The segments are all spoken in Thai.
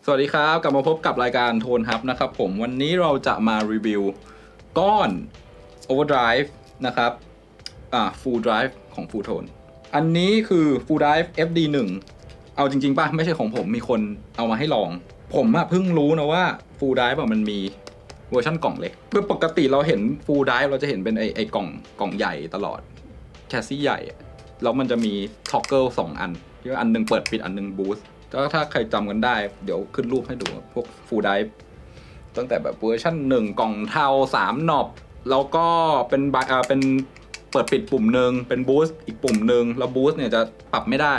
วัสดีครับกลับมาพบกับรายการโทนฮับนะครับผมวันนี้เราจะมารีวิวก้อน Overdrive นะครับFull Drive ของ Full Tone อันนี้คือ Full Drive FD1 เอาจริงๆป่ะไม่ใช่ของผมมีคนเอามาให้ลองผมเพิ่งรู้นะว่า Full Drive มันมีเวอร์ชันกล่องเล็กเพื่อปกติเราเห็น Full Drive เราจะเห็นเป็นไอกล่องใหญ่ตลอดแชสซี่ใหญ่แล้วมันจะมีท็อกเกิล2 อันที่อันนึงเปิดปิดอันนึงบูสต์ถ้าใครจำกันได้เดี๋ยวขึ้นรูปให้ดูพวก Full Drive ตั้งแต่แบบเวอร์ชัน1กล่องเทา3หนอบแล้วก็เป็นเปิดปิดปุ่มหนึ่งเป็นบูสต์อีกปุ่มหนึ่งแล้วบูสต์เนี่ยจะปรับไม่ได้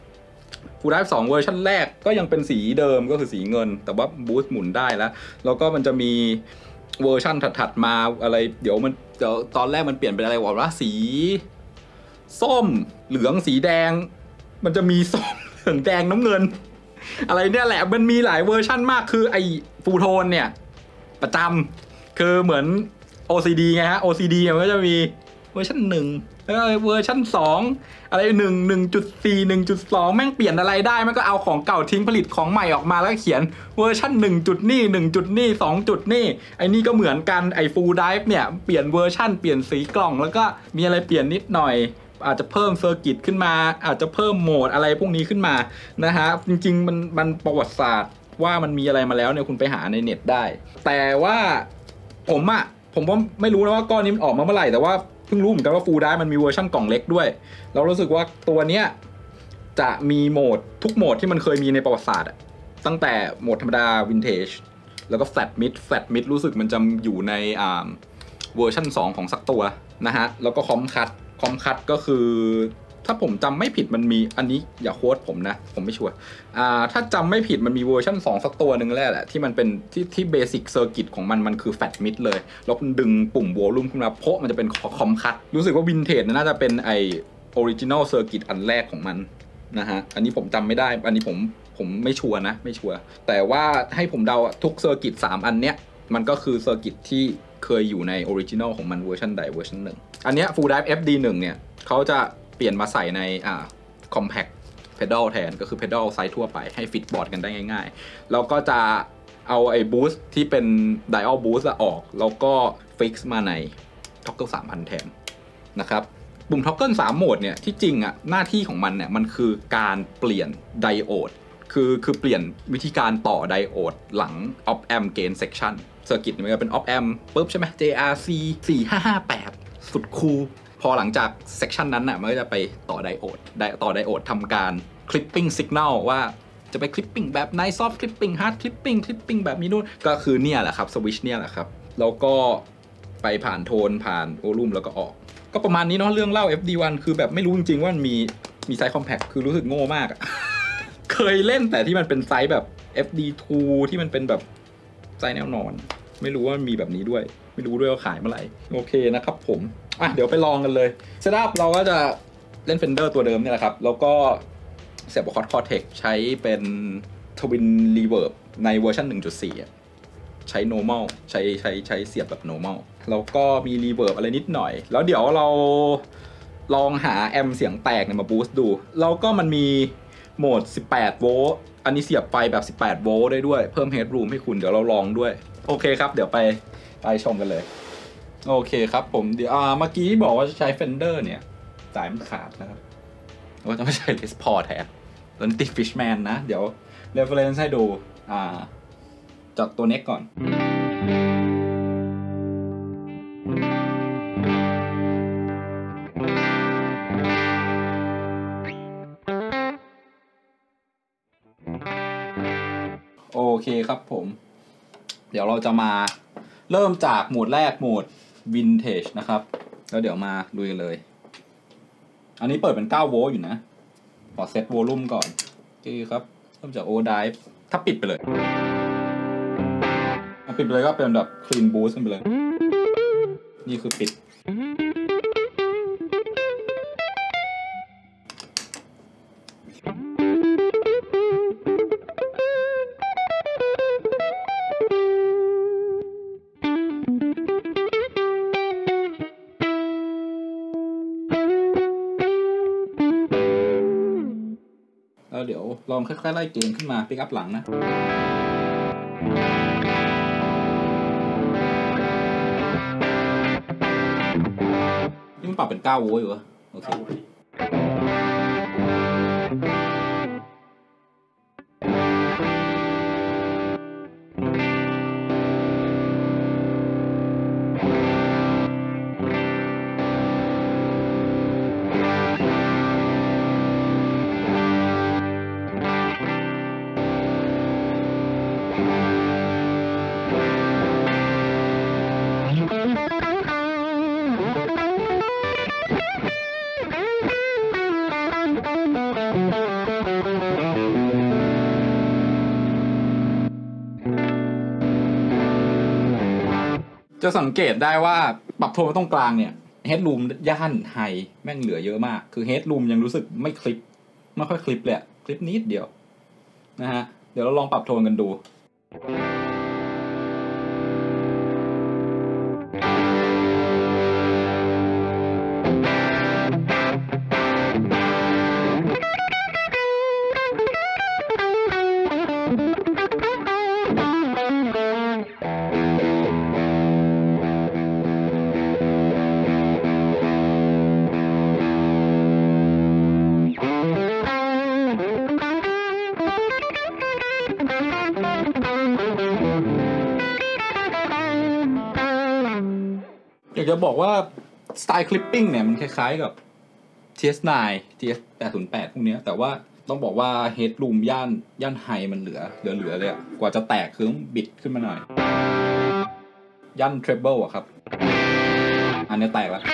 Full Drive 2เวอร์ชันแรกก็ยังเป็นสีเดิมก็คือสีเงินแต่ว่าบูสต์หมุนได้แล้วก็มันจะมีเวอร์ชันถัดๆมาอะไรเดี๋ยวตอนแรกมันเปลี่ยนเป็นอะไรวะสีส้มเหลืองสีแดงมันจะมีส้มเหลืองแดงน้ำเงินอะไรเนี่ยแหละมันมีหลายเวอร์ชั่นมากคือไอ้ฟูโทนเนี่ยประจำคือเหมือน OCD ไงฮะ OCD มันก็จะมีเวอร์ชัน1แล้วเวอร์ชัน2อะไร1.4 1.2 แม่งเปลี่ยนอะไรได้มันก็เอาของเก่าทิ้งผลิตของใหม่ออกมาแล้วเขียนเวอร์ชัน1จุดนี่1จุดนี่2จุดนี่ไอ้นี่ก็เหมือนกันไอ้ Full Drive เนี่ยเปลี่ยนเวอร์ชันเปลี่ยนสีกล่องแล้วก็มีอะไรเปลี่ยนนิดหน่อยอาจจะเพิ่มเซอร์กิตขึ้นมาอาจจะเพิ่มโหมดอะไรพวกนี้ขึ้นมานะฮะจริงๆมันประวัติศาสตร์ว่ามันมีอะไรมาแล้วเนี่ยคุณไปหาในเน็ตได้แต่ว่าผมว่าไม่รู้นะว่าก้อนนี้มันออกมาเมื่อไหร่แต่ว่าเพิ่งรู้เหมือนกันว่า Full Drive มันมีเวอร์ชันกล่องเล็กด้วยเรารู้สึกว่าตัวเนี้ยจะมีโหมดทุกโหมดที่มันเคยมีในประวัติศาสตร์ตั้งแต่โหมดธรรมดาวินเทจแล้วก็แฟลตมิดรู้สึกมันจะอยู่ในเวอร์ชัน2ของสักตัวนะฮะแล้วก็คอมคัทก็คือถ้าผมจำไม่ผิดมันมีอันนี้อย่าโค้ดผมนะผมไม่ชัวร์ถ้าจำไม่ผิดมันมีเวอร์ชัน2สักตัวหนึ่งแหละที่มันเป็นที่เบสิกเซอร์กิตของมันคือแฟตมิดเลยแล้วดึงปุ่มโวลูมขึ้นมาเพราะมันจะเป็นคอมคัทรู้สึกว่าวินเทจน่าจะเป็นไอออริจินอลเซอร์กิตอันแรกของมันนะฮะอันนี้ผมจำไม่ได้อันนี้ผมไม่ชัวร์นะไม่ชัวร์แต่ว่าให้ผมเดาทุกเซอร์กิต3อันเนี้ยมันก็คือเซอร์กิตที่เคยอยู่ในออริจินอลของมันเวอร์ชันใดเวอร์ชันหนึ่งอันเนี้ย Full Drive FD1 เนี่ยเขาจะเปลี่ยนมาใส่ในcompact pedal แทนก็คือ pedal ไซส์ทั่วไปให้ฟิตบอร์ดกันได้ง่ายๆแล้วก็จะเอาไอ้ boost ที่เป็น dial boost ออกแล้วก็ fix มาใน toggle 3,000 แทนนะครับปุ่ม toggle 3 โหมดเนี่ยที่จริงหน้าที่ของมันเนี่ยมันคือการเปลี่ยนไดโอดคือเปลี่ยนวิธีการต่อไดโอดหลัง op amp gain section เซอร์กิตมันก็เป็น op amp ปุ๊บใช่ไหม JRC 4558สุดคูลพอหลังจากเซกชันนั้นมันก็จะไปต่อไดโอดทำการ clipping signal ว่าจะไป clipping แบบ night soft clipping hard clipping แบบนี้นู่นก็คือเนี่ยแหละครับสวิตช์เนี่ยแหละครับแล้วก็ไปผ่านโทนผ่านโวลูมแล้วก็ออกก็ประมาณนี้เนาะเรื่องเล่า FD1 คือแบบไม่รู้จริงๆว่ามันมีไซส์ compact คือรู้สึกโง่มากเคยเล่นแต่ที่มันเป็นไซส์แบบ FD2 ที่มันเป็นแบบไซส์แนวนอนไม่รู้ว่ามันมีแบบนี้ด้วยไม่รู้ด้วยว่าขายเมื่อไหร่โอเคนะครับผมเดี๋ยวไปลองกันเลยเซตอัพเราก็จะเล่น Fender ตัวเดิมนี่แหละครับแล้วก็เสียบ Cortec ใช้เป็น Twin Reverb ในเวอร์ชัน 1.4 ใช้ normal ใช้เสียบแบบ normal แล้วก็มี reverb อะไรนิดหน่อยแล้วเดี๋ยวเราลองหาแอมป์เสียงแตกมาบูสต์ดูแล้วก็มันมีโหมด18โวลต์อันนี้เสียบไฟแบบ18โวลต์ได้ด้วยเพิ่ม headroom ให้คุณเดี๋ยวเราลองด้วยโอเคครับเดี๋ยวไปชมกันเลยโอเคครับผมเดี๋ยวเมื่อกี้บอกว่าจะใช้ Fender เนี่ยสายมันขาดนะครับว่าจะไม่ใช้ Les Paul แทนตัวนี้ติด Fishman นะเดี๋ยว reference ให้ดูจากตัวเน็กก่อนโอเคครับผมเดี๋ยวเราจะมาเริ่มจากโหมดแรกโหมด Vintage นะครับแล้วเดี๋ยวมาดูกันเลยอันนี้เปิดเป็น9โวลต์อยู่นะขอเซตโวลูมก่อนโอเคครับเริ่มจาก Overdrive ถ้าปิดไปเลยปิดไปเลยก็เป็นแบบ Clean Boost ไปเลยนี่คือปิดแล้วเดี๋ยวลองค่อยๆไล่เกณฑ์ขึ้นมาปิกอัพหลังนะนี่มันปรับเป็น9 โวลต์อยู่วะโอเคจะสังเกตได้ว่าปรับโทนตรงกลางเนี่ยเฮดรูมย่านไฮแม่งเหลือเยอะมากคือเฮดรูมยังรู้สึกไม่คลิปไม่ค่อยคลิปเลยคลิปนิดเดียวนะฮะเดี๋ยวเราลองปรับโทนกันดูอยากจะบอกว่าสไตล์คลิปปิ้งเนี่ยมันคล้ายๆกับ TS9 TS808 พวกนี้แต่ว่าต้องบอกว่าเฮดรูมย่านไฮมันเหลือเลยอะกว่าจะแตกคือต้องบิดขึ้นมาหน่อยย่านเทรเบิลอะครับอันนี้แตกแล้ว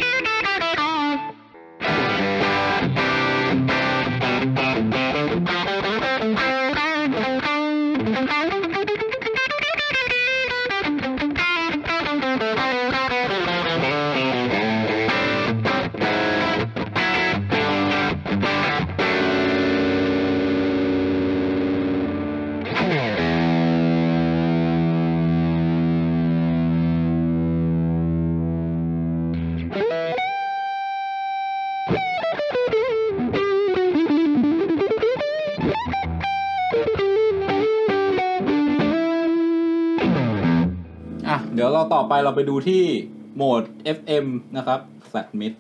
เดี๋ยวเราต่อไปเราไปดูที่โหมด FM นะครับ Flat Mid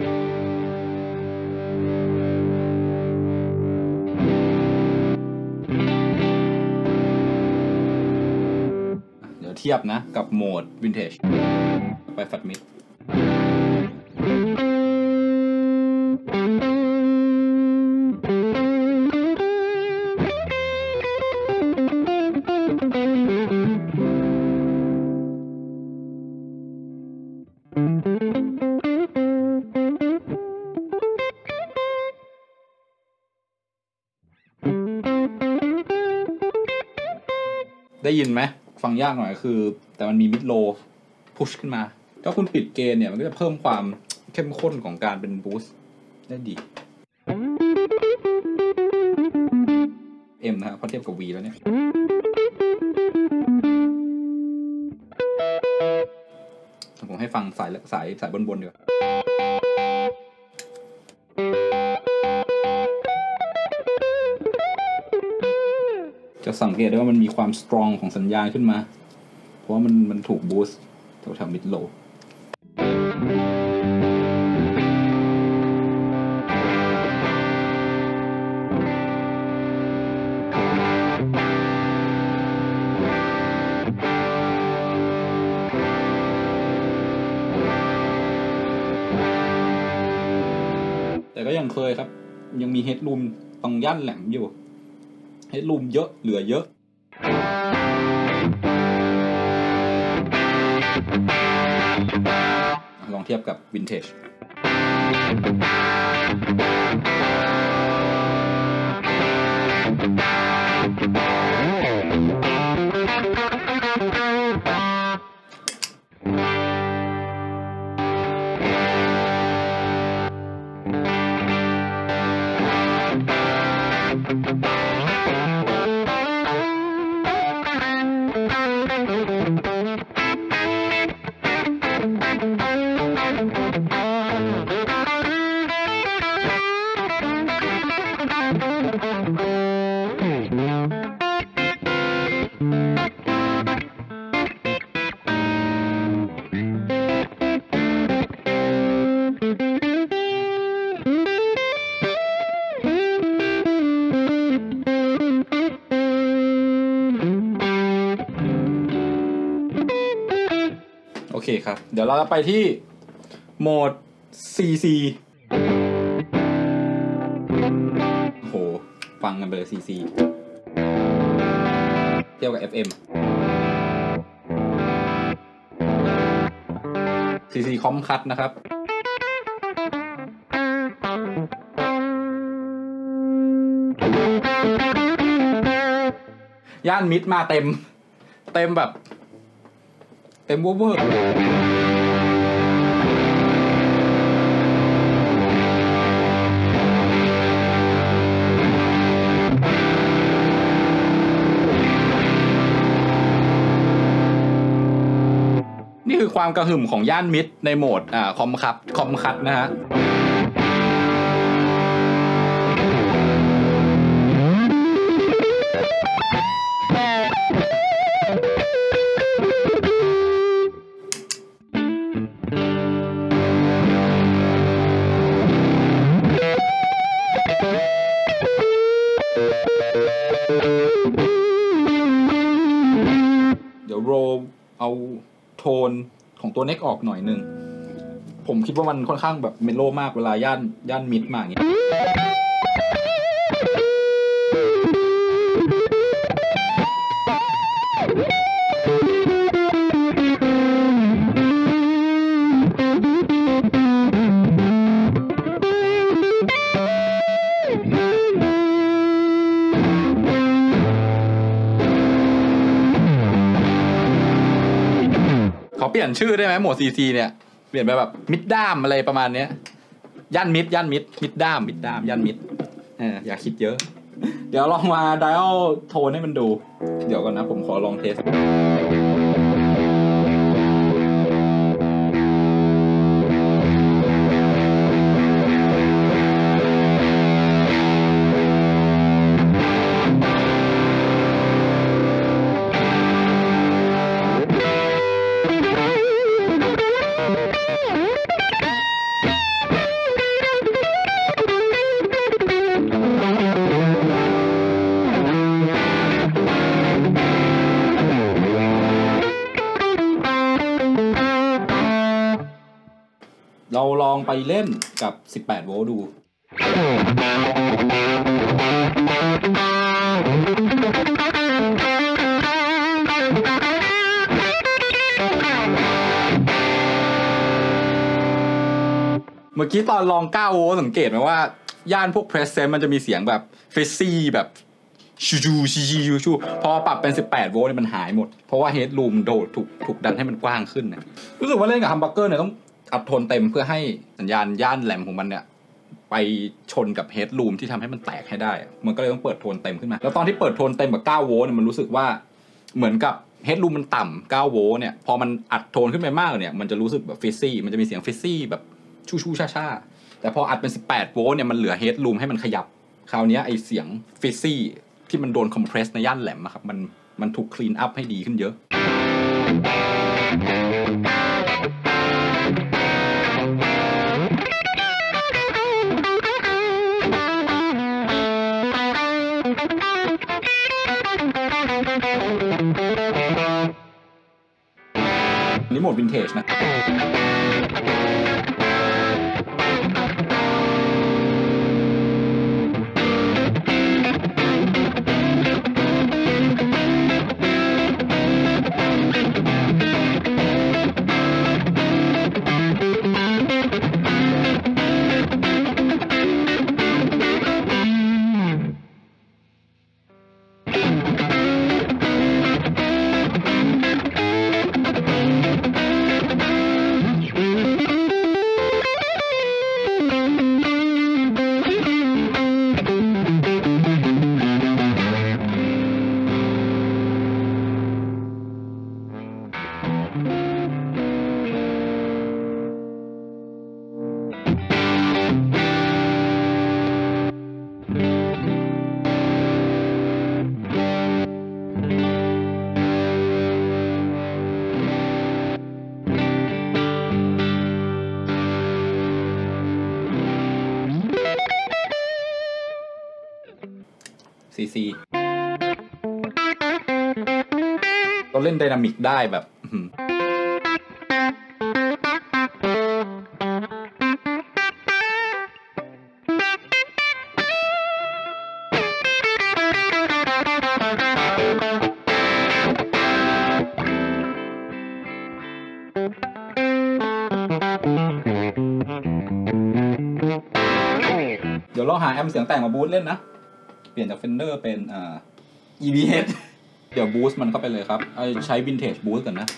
เดี๋ยวเทียบนะกับโหมด Vintage ไป Flat Midได้ยินไหมฟังยากหน่อยคือแต่มันมีมิดโลพุชขึ้นมาถ้าคุณปิดเกณฑ์เนี่ยมันก็จะเพิ่มความเข้มข้นของการเป็นบูสต์ได้ดี M นะครับพอเทียบกับ V แล้วเนี่ยผมให้ฟังสายบนดีกว่าจะสังเกตได้ว่ามันมีความสตรองของสัญญาณขึ้นมาเพราะว่ามันถูกบูสต์แถวมิดโลแต่ก็ยังเคยครับยังมีเฮดรูมตรงย่านแหลมอยู่เฮดรูมเยอะเหลือเยอะลองเทียบกับ Vintage เคครับเดี๋ยวเราไปที่โหมด CC โหฟังกันไปเลย CC เทียบกับ FM CC คอมคัทนะครับย่านมิดมาเต็มแบบเต็มเวอร์นี่คือความกระหึ่มของย่านมิดในโหมดคอมคัทนะฮะเดี๋ยวโรเอาโทนของตัวเน็กออกหน่อยนึงผมคิดว่ามันค่อนข้างแบบเมโลมากเวลาย่านมิดมาอย่างเงี้ยเขาเปลี่ยนชื่อได้ไหมโหมด CC เนี่ยเปลี่ยนไปแบบมิดด้ามอะไรประมาณเนี้ยย่านมิดมิดด้ามย่านมิดอย่าคิดเยอะเดี๋ยวลองมาไดอัลโทนให้มันดูเดี๋ยวก่อนนะผมขอลองเทสเราลองไปเล่นกับ18โวลต์ดูเมื่อกี้ตอนลอง9โวลต์สังเกตไหมว่าย่านพวกเพรสเซนต์มันจะมีเสียงแบบเฟซซี่แบบชูพอปรับเป็น18โวลต์เนี่ยมันหายหมดเพราะว่าเฮดรูมถูกดันให้มันกว้างขึ้นนะรู้สึกว่าเล่นกับฮัมบักเกอร์เนี่ยต้องอัดโทนเต็มเพื่อให้สัญญาณย่านแหลมของมันเนี่ยไปชนกับเฮดรูมที่ทำให้มันแตกให้ได้มันก็เลยต้องเปิดโทนเต็มขึ้นมาแล้วตอนที่เปิดโทนเต็มกับ9โวลต์เนี่ยมันรู้สึกว่าเหมือนกับเฮดรูมมันต่ำ9โวลต์เนี่ยพอมันอัดโทนขึ้นไปมากเนี่ยมันจะรู้สึกแบบฟิซซี่มันจะมีเสียงฟิซซี่แบบชูช่าแต่พออัดเป็น18โวลต์เนี่ยมันเหลือเฮดรูมให้มันขยับคราวนี้ไอเสียงฟิซซี่ที่มันโดนคอมเพรสในย่านแหลมอะครับมันถูกคลีนอัพให้ดีขึ้นเยอะนี่โหมดวินเทจนะCC ก็เล่นไดนามิกได้แบบเดี๋ยวเราหาแอมเสียงแต่งมาบูสต์เล่นนะเปลี่ยนจาก Fender เป็นEBH เดี๋ยวบูสต์มันเข้าไปเลยครับใช้ Vintage Boost ก่อนนะ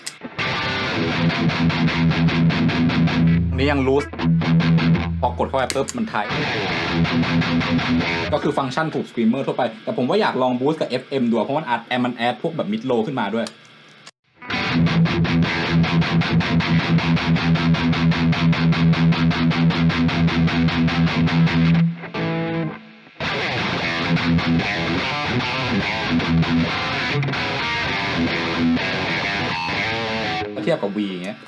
อันนี้ยัง loose พอกดเข้าไปปุ๊บมันไทยก็คือฟังก์ชันถูกสกรีมเมอร์ทั่วไปแต่ผมว่าอยากลองบูสต์กับ FM ดูเพราะมันแอดพวกแบบ mid low ขึ้นมาด้วยถ้าเทียบกับ V อย่างเงี้ย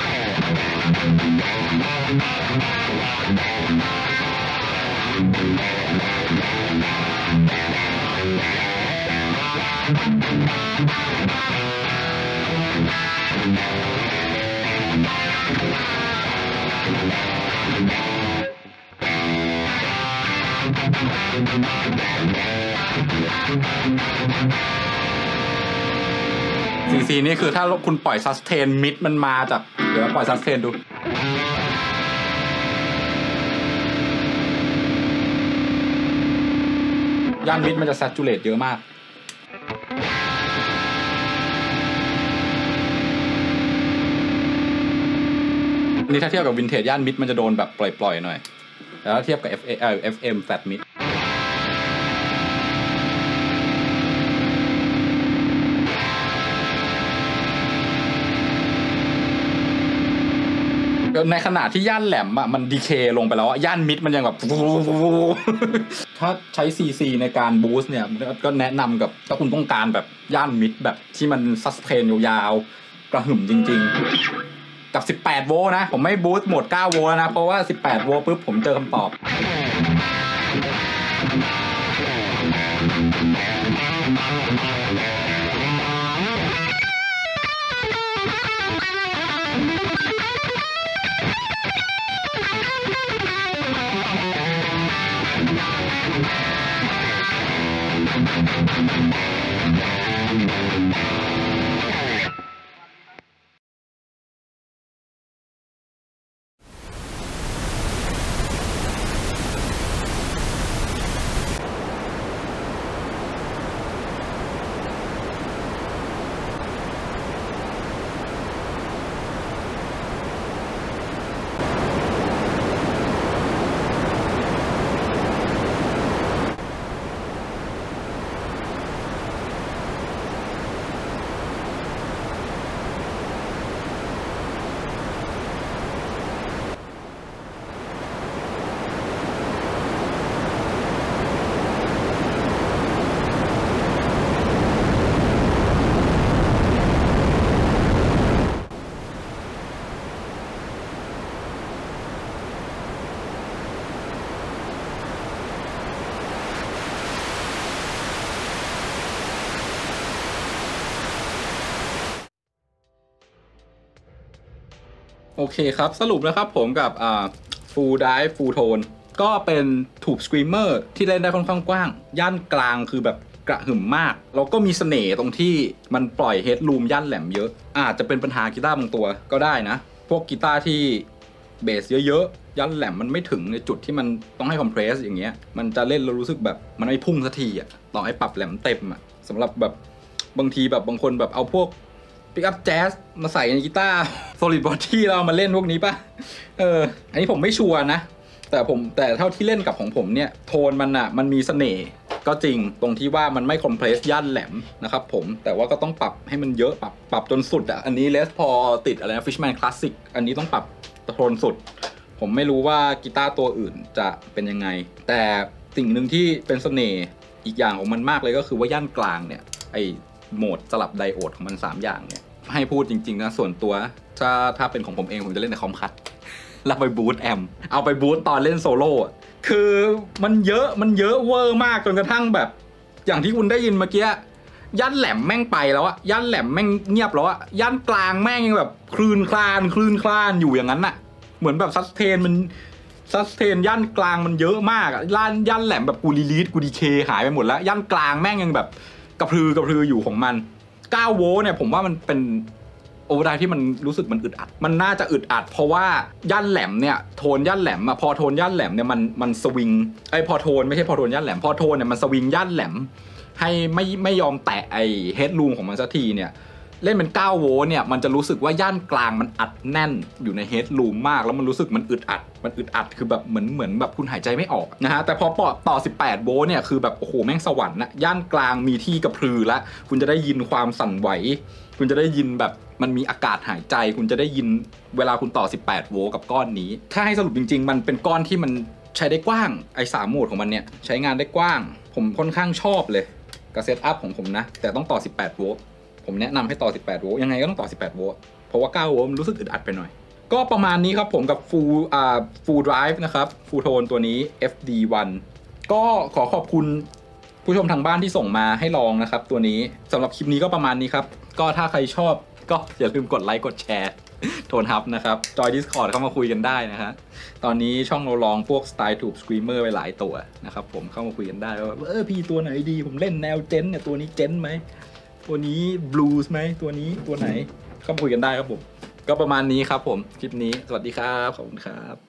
CC นี่คือถ้าคุณปล่อยซัสเทนมิดมันมาจากเดี๋ยวปล่อยซัสเทนดูย่านมิดมันจะ saturate เยอะมากนี่ถ้าเทียบกับวินเทจย่านมิดมันจะโดนแบบปล่อยๆหน่อยแล้วเทียบกับ FM flat midในขณะที่ย่านแหลมอ่ะมันดีเคลงไปแล้วย่านมิดมันยังแบบถ้าใช้ CC ในการบูสต์เนี่ยก็แนะนำกับถ้าคุณต้องการแบบย่านมิดแบบที่มันซัสเทนยาวๆกระหึ่มจริงๆกับ18โวลต์นะผมไม่บูสต์โหมด9โวลต์นะเพราะว่า18โวลต์ปุ๊บผมเจอคำตอบโอเคครับสรุปนะครับผมกับFull Drive Full Tone ก็เป็นถูกสกรีมเมอร์ที่เล่นได้ค่อนข้างกว้างย่านกลางคือแบบกระหึ่มมากแล้วก็มีเสน่ห์ตรงที่มันปล่อยเฮดรูมย่านแหลมเยอะอาจจะเป็นปัญหากีตาร์บางตัวก็ได้นะพวกกีตาร์ที่เบสเยอะๆย่านแหลมมันไม่ถึงในจุดที่มันต้องให้คอมเพรสอย่างเงี้ยมันจะเล่นแล้วรู้สึกแบบมันไม่พุ่งสักทีอ่ะต่อให้ปรับแหลมเต็มอ่ะสำหรับแบบบางทีแบบบางคนแบบเอาพวกปิกอัพแจ๊สมาใส่ในกีตาร์ Solid Body เรามาเล่นพวกนี้ป่ะอันนี้ผมไม่ชัวร์นะแต่เท่าที่เล่นกับของผมเนี่ยโทนมันมีเสน่ห์ก็จริงตรงที่ว่ามันไม่คอมเพรสย่านแหลมนะครับผมแต่ว่าก็ต้องปรับให้มันเยอะปรับจนสุดอ่ะอันนี้ Les Paul ติดอะไรนะ Fishman Classic อันนี้ต้องปรับโทนสุดผมไม่รู้ว่ากีตาร์ตัวอื่นจะเป็นยังไงแต่สิ่งหนึ่งที่เป็นเสน่ห์อีกอย่างของมันมากเลยก็คือว่าย่านกลางเนี่ยไอโหมดสลับไดโอดของมัน3อย่างเนี่ยให้พูดจริงๆนะส่วนตัวถ้าเป็นของผมเองผมจะเล่นในคอมคัทแล้วไปบูทแอมเอาไปบูทตอนเล่นโซโล่คือมันเยอะเวอร์มากจนกระทั่งแบบอย่างที่คุณได้ยินเมื่อกี้ย่านแหลมแม่งไปแล้วอะย่านแหลมแม่งเงียบแล้วอะย่านกลางแม่งยังแบบคลื่นคลานอยู่อย่างนั้นอะเหมือนแบบซัสเทนย่านกลางมันเยอะมากอะย่านแหลมแบบกูรีลีสกูดีเคหายไปหมดแล้วย่านกลางแม่งยังแบบกระพืออยู่ของมัน9โวลต์เนี่ยผมว่ามันเป็นโ Overdrive ที่มันรู้สึกมันอึดอัดมันน่าจะอึดอัดเพราะว่าย่านแหลมเนี่ยโทนย่านแหลมพอโทนย่านแหลมเนี่ยมันสวิงพอโทนไม่ใช่พอโทนย่านแหลมพอโทนเนี่ยมันสวิงย่านแหลมให้ไม่ยอมแตะเฮดรูมของมันสักทีเนี่ยเล่นเป็น9โวลต์เนี่ยมันจะรู้สึกว่าย่านกลางมันอัดแน่นอยู่ในเฮดรูมมากแล้วมันรู้สึกมันอึดอัดคือแบบเหมือนแบบคุณหายใจไม่ออกนะฮะแต่พอต่อ18โวลต์เนี่ยคือแบบโอ้โหแม่งสวรรค์นะย่านกลางมีที่กระพือละคุณจะได้ยินความสั่นไหวคุณจะได้ยินแบบมันมีอากาศหายใจคุณจะได้ยินเวลาคุณต่อ18โวลต์กับก้อนนี้ถ้าให้สรุปจริงๆมันเป็นก้อนที่มันใช้ได้กว้าง3โหมดของมันเนี่ยใช้งานได้กว้างผมค่อนข้างชอบเลยกับเซตอัพของผมนะแต่ต้องต่อ18โวลต์ผมแนะนำให้ต่อ18โวลต์ยังไงก็ต้องต่อ18โวลต์เพราะว่า9โวลต์มันรู้สึกอึดอัดไปหน่อยก็ประมาณนี้ครับผมกับ Full Drive นะครับ Full Tone ตัวนี้ FD1 ก็ขอขอบคุณผู้ชมทางบ้านที่ส่งมาให้ลองนะครับตัวนี้สำหรับคลิปนี้ก็ประมาณนี้ครับก็ถ้าใครชอบก็อย่าลืมกดไลค์กดแชร์โทนฮับนะครับจอย Discord เข้ามาคุยกันได้นะฮะตอนนี้ช่องเราลองพวก Style Tube Screamer ไปหลายตัวนะครับผมเข้ามาคุยกันได้ว่าพี่ตัวไหนดีผมเล่นแนวเจนเนี่ยตัวนี้เจนไหมตัวนี้บลูส์ไหมตัวนี้ตัวไหนเข้ามาคุยกันได้ครับผมก็ประมาณนี้ครับผมคลิปนี้สวัสดีครับขอบคุณครับ